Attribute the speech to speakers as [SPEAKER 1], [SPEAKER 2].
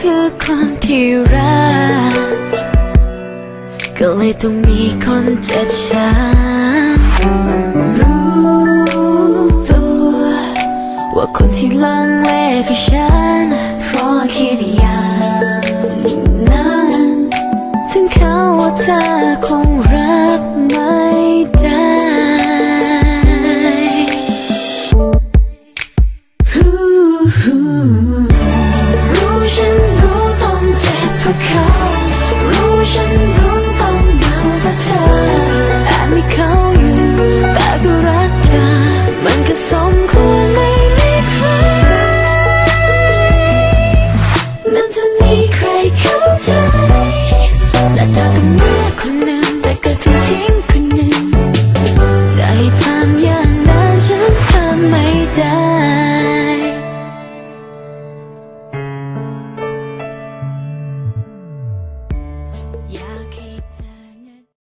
[SPEAKER 1] คือคนที่รักก็เลยต้องมีคนเจ็บช้ำรู้ตัวว่าคนที่ลังเลคือฉันเพราะคิดอย่างนั้นถึงเขาว่าเธอคงรับไม่ได้